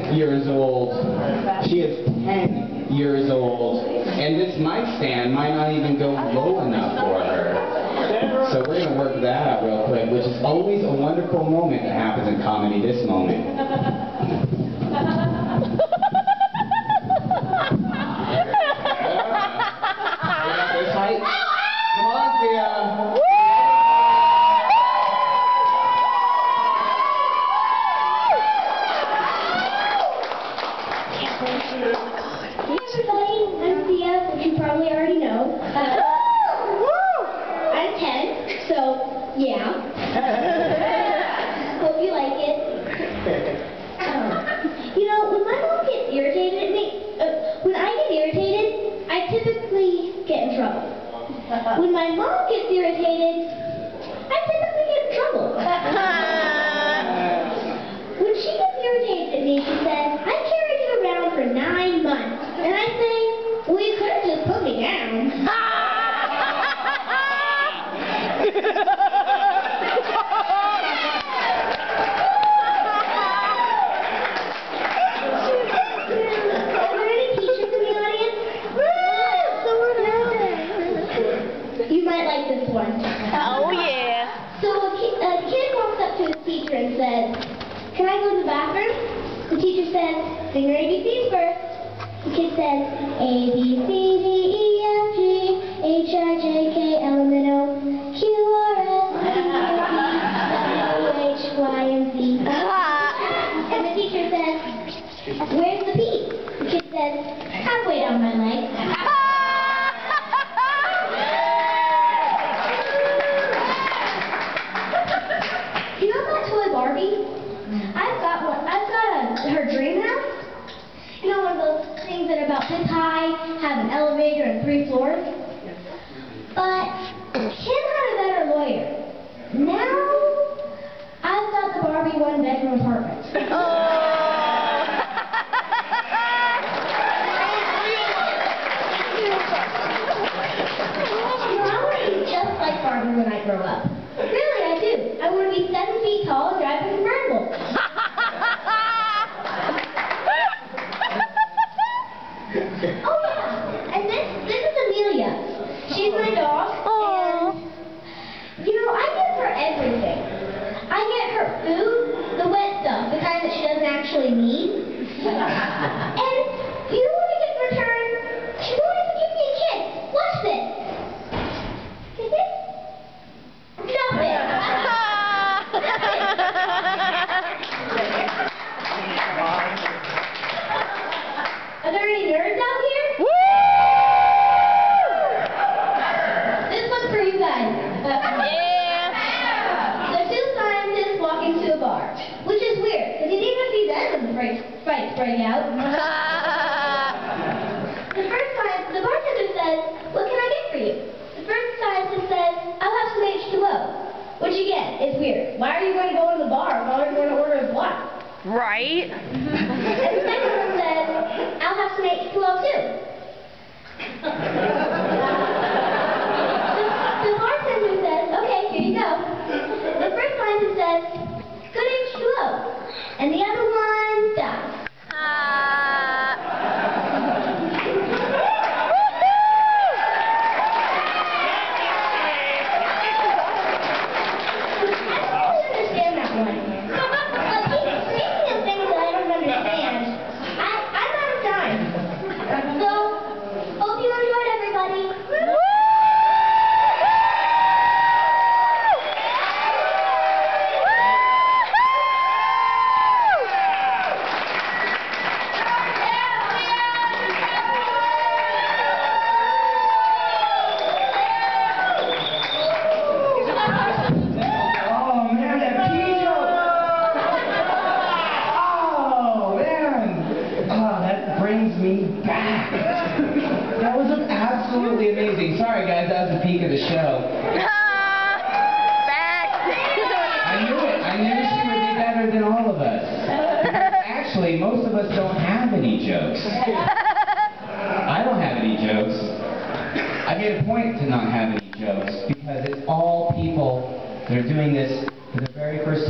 years old. She is 10 years old. And this mic stand might not even go low enough for her. So we're going to work that out real quick, which is always a wonderful moment that happens in comedy, this moment. This height. Come on, Thea. Hey everybody, I'm Thea, which you probably already know. I'm 10, so yeah. Hope you like it. You know, when my mom gets irritated at me, when I get irritated, I typically get in trouble. When my mom gets irritated, I typically get in trouble. When she gets irritated at me, she says, I carried you around for 9 months. And I say, well, you could have just put me down. Are there any teachers in the audience? You might like this one. Oh, yeah. So a kid walks up to his teacher and says, can I go to the bathroom? The teacher says, sing your ABCs first. The kid says, A, B, C, D, E, F, G, H, I, J, K, L, M, N, O, Q, R, S, T, U, V, W, H, Y, and Z. And the teacher says, where's the P? The kid says, halfway down my leg. You know that toy Barbie? I've got her dream house. You know, one of those things that are about this high, have an elevator and 3 floors? But Kim had a better lawyer. Now, I've got the Barbie 1-bedroom apartment. You know, I want to be just like Barbie when I grow up. Really, I do. I want to be 7 feet tall and drive a convertible. Oh yeah, and this is Amelia. She's my dog, and you know, I get her everything. I get her food, the wet stuff, the kind that she doesn't actually need. And you know what I get in return? She won't even give me a kiss. Watch this. Is it? Nothing. Are there any nerds out here? Woo! This one's for you guys. Yeah. The 2 scientists walk into a bar, which is weird, because you didn't even see them when the fights break out. The bartender says, what can I get for you? The first scientist says, I'll have some H2O. Which again, is weird. Why are you going to go to the bar if all you're going to order is water? Right. And the second one says, I'll have some H2O too. The bartender says, okay, here you go. The first scientist says, good H2O. And the other one dies. That was absolutely amazing. Sorry guys, that was the peak of the show. I knew it. I knew she would be better than all of us. Actually, most of us don't have any jokes. I don't have any jokes. I made a point to not have any jokes because it's all people that are doing this for the very first